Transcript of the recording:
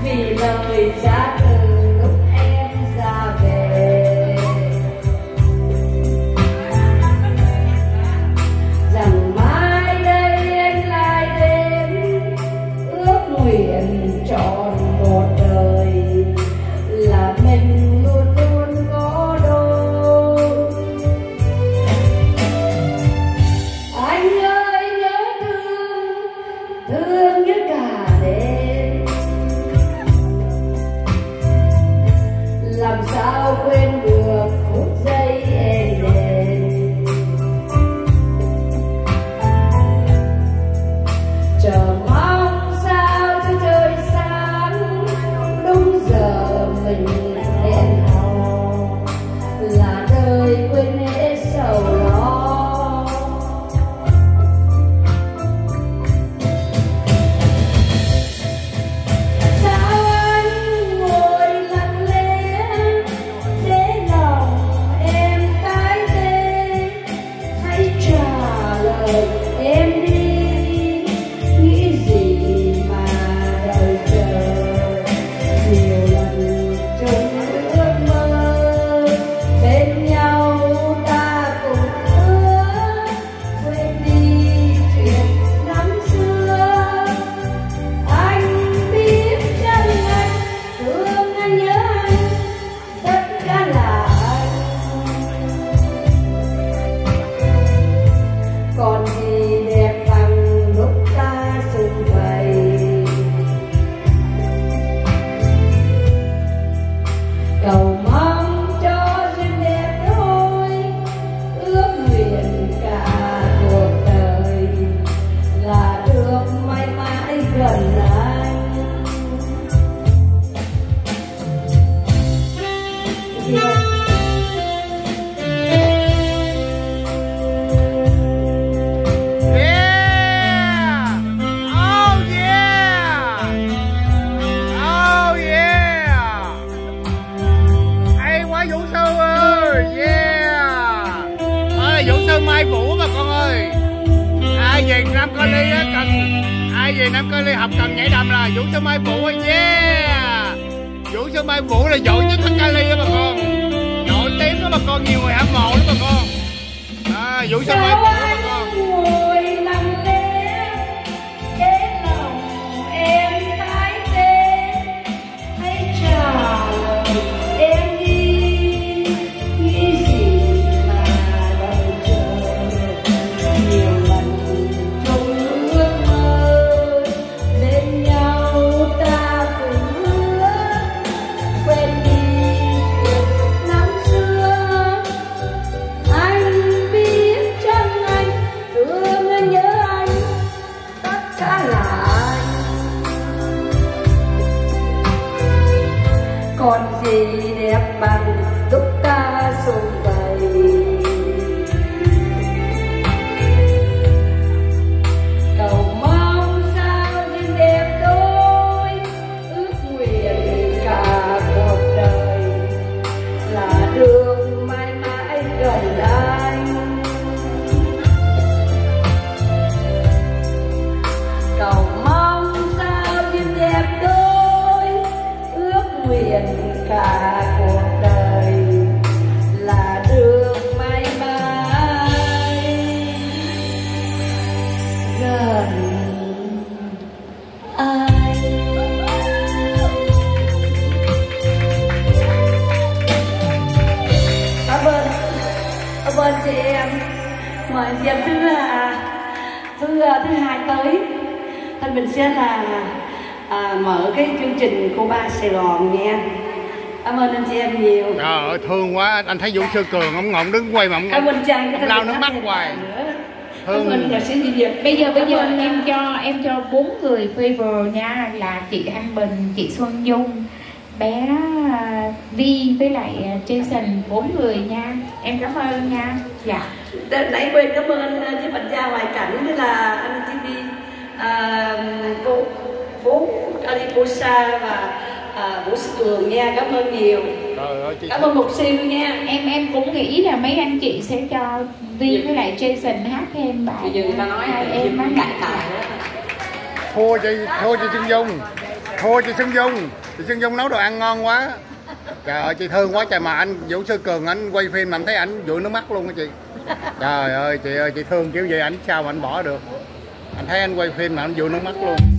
vì lời giá từ lúc em ra về, rằng mai đây anh lại đến ước nguyện trọn một đời là mình luôn luôn có đôi. Anh ơi nhớ thương, thương như cả đêm, làm sao quên được phút giây êm đềm, chờ mong sao cho trời sáng đúng giờ mình hẹn hò, là đời quên hết sầu lo. Sao anh ngồi lặng lẽ để lòng em cái tên, hãy trả lời em đi, nghĩ gì mà đợi chờ. Nhiều lần trong ước mơ bên nhau ta cùng ước quên đi chuyện năm xưa. Anh biết chân anh thương anh nhớ anh, tất cả là anh. Còn gì đẹp bằng lúc ta sum vầy, cầu mong cho duyên đẹp đôi, ước nguyện cả cuộc đời là được mãi mãi gần anh. Gì vậy? Yeah! Oh yeah! Oh yeah! Hay quá Vũ Sư ơi! Yeah! Đó là Vũ Sư Mai Vũ bà con ơi! Ai về Nam Cali á cần, ai về Nam Cali học cần nhảy đầm là Vũ Sư Mai Vũ ơi! Yeah! Vũ Sư Mai Vũ là giỏi nhất thằng Cali á bà con, nổi tiếng đó bà con, nhiều người hâm mộ đó bà con. Vũ Sư Mai Vũ bà con. Ngồi lặng lẽ để lòng em cái tên, hãy trả lời em đi, nghĩ gì mà đợi chờ. Nhiều lần trong ước mơ bên nhau ta cùng ước quên đi chuyện năm xưa. Anh biết chân anh thương anh nhớ anh, tất cả là anh. Còn gì đẹp bằng lúc ta sum vầy, cầu mong sao duyên đẹp đôi, ước nguyện cả cuộc đời là được mãi mãi gần anh. Cầu mong sao duyên đẹp đôi, ước nguyện cả cuộc đời là được mãi mãi gần anh. Cảm ơn chị em. Mời chị em thứ hai tới thì mình sẽ là mở cái chương trình Cô Ba Sài Gòn nha. Cảm ơn anh chị em nhiều. Trời ơi thương quá, anh thấy Vũ Sư Cường ông ngọng đứng quay mà ông lau nước mắt hoài. Cảm ơn nhạc sĩ Duy Việt. Bây giờ em cho 4 người favor nha, là chị Thanh Bình, chị Xuân Dung, bé Vi với lại Jason, 4 người nha. Em cảm ơn nha. Dạ. Nãy quên cảm ơn chị Bạch Gia Hoài Cảnh với là anh TV, cô Phú Aliposa và Vũ Sư Cường nha. Cảm ơn nhiều. Cảm ơn Mục Siêu nha. Em cũng nghĩ là mấy anh chị sẽ cho Vi với lại Jason hát thêm bài. Bây giờ người ta nói hai em đại tài đó. Thua chị Trinh Dung, thua chị Xuân Dung nấu đồ ăn ngon quá. Trời ơi chị thương quá trời, mà anh Vũ Sư Cường anh quay phim làm thấy ảnh dụi nước mắt luôn á chị. Trời ơi chị thương kiểu gì ảnh sao mà anh bỏ được. Anh thấy anh quay phim mà anh dụi nước mắt luôn.